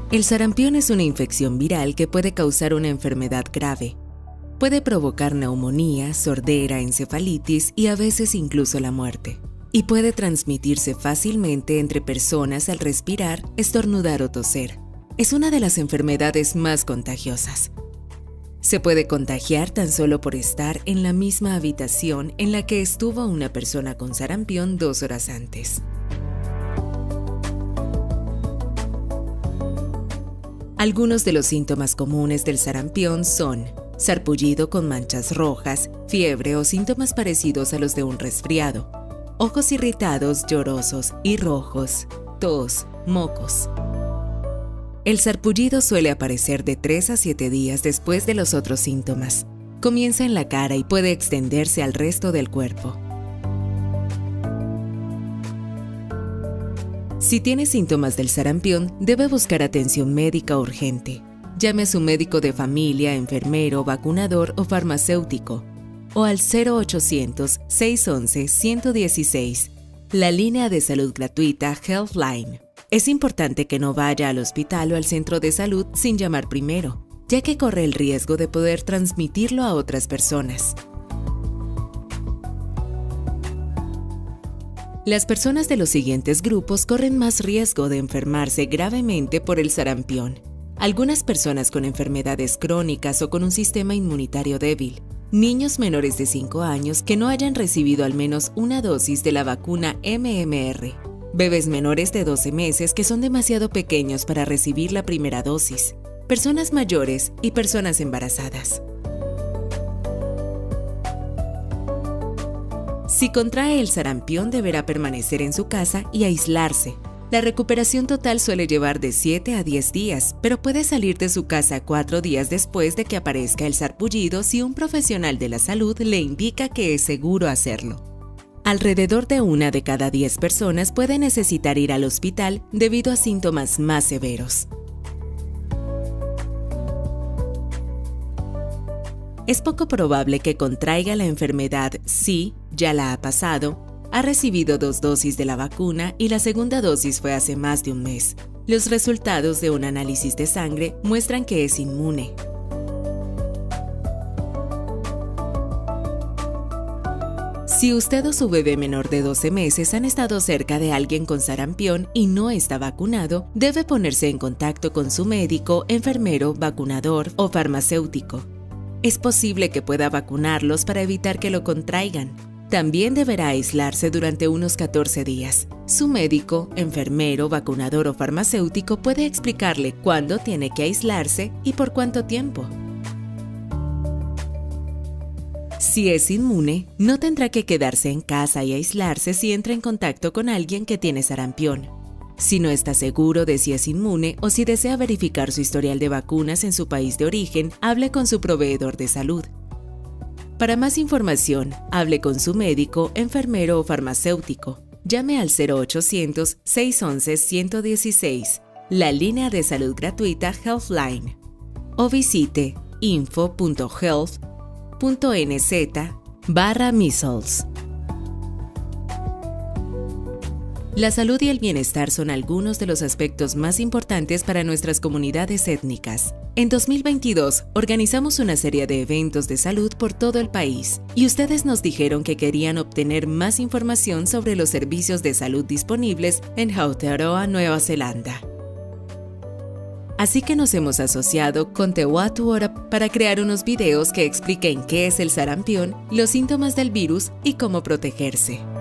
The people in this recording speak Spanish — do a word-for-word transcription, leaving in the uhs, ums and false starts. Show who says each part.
Speaker 1: El sarampión es una infección viral que puede causar una enfermedad grave. Puede provocar neumonía, sordera, encefalitis y a veces incluso la muerte. Y puede transmitirse fácilmente entre personas al respirar, estornudar o toser. Es una de las enfermedades más contagiosas. Se puede contagiar tan solo por estar en la misma habitación en la que estuvo una persona con sarampión dos horas antes. Algunos de los síntomas comunes del sarampión son sarpullido con manchas rojas, fiebre o síntomas parecidos a los de un resfriado, ojos irritados, llorosos y rojos, tos, mocos. El sarpullido suele aparecer de tres a siete días después de los otros síntomas. Comienza en la cara y puede extenderse al resto del cuerpo. Si tiene síntomas del sarampión, debe buscar atención médica urgente. Llame a su médico de familia, enfermero, vacunador o farmacéutico, o al cero ochocientos, seiscientos once, ciento dieciséis, la línea de salud gratuita Healthline. Es importante que no vaya al hospital o al centro de salud sin llamar primero, ya que corre el riesgo de poder transmitirlo a otras personas. Las personas de los siguientes grupos corren más riesgo de enfermarse gravemente por el sarampión. Algunas personas con enfermedades crónicas o con un sistema inmunitario débil. Niños menores de cinco años que no hayan recibido al menos una dosis de la vacuna M M R. Bebés menores de doce meses que son demasiado pequeños para recibir la primera dosis. Personas mayores y personas embarazadas. Si contrae el sarampión, deberá permanecer en su casa y aislarse. La recuperación total suele llevar de siete a diez días, pero puede salir de su casa cuatro días después de que aparezca el sarpullido si un profesional de la salud le indica que es seguro hacerlo. Alrededor de una de cada diez personas puede necesitar ir al hospital debido a síntomas más severos. Es poco probable que contraiga la enfermedad si ya la ha pasado, ha recibido dos dosis de la vacuna y la segunda dosis fue hace más de un mes. Los resultados de un análisis de sangre muestran que es inmune. Si usted o su bebé menor de doce meses han estado cerca de alguien con sarampión y no está vacunado, debe ponerse en contacto con su médico, enfermero, vacunador o farmacéutico. Es posible que pueda vacunarlos para evitar que lo contraigan. También deberá aislarse durante unos catorce días. Su médico, enfermero, vacunador o farmacéutico puede explicarle cuándo tiene que aislarse y por cuánto tiempo. Si es inmune, no tendrá que quedarse en casa y aislarse si entra en contacto con alguien que tiene sarampión. Si no está seguro de si es inmune o si desea verificar su historial de vacunas en su país de origen, hable con su proveedor de salud. Para más información, hable con su médico, enfermero o farmacéutico. Llame al cero ochocientos, seiscientos once, ciento dieciséis, la línea de salud gratuita Healthline, o visite info punto health punto n z barra measles. La salud y el bienestar son algunos de los aspectos más importantes para nuestras comunidades étnicas. En dos mil veintidós, organizamos una serie de eventos de salud por todo el país y ustedes nos dijeron que querían obtener más información sobre los servicios de salud disponibles en Aotearoa, Nueva Zelanda. Así que nos hemos asociado con Te Whatu Ora para crear unos videos que expliquen qué es el sarampión, los síntomas del virus y cómo protegerse.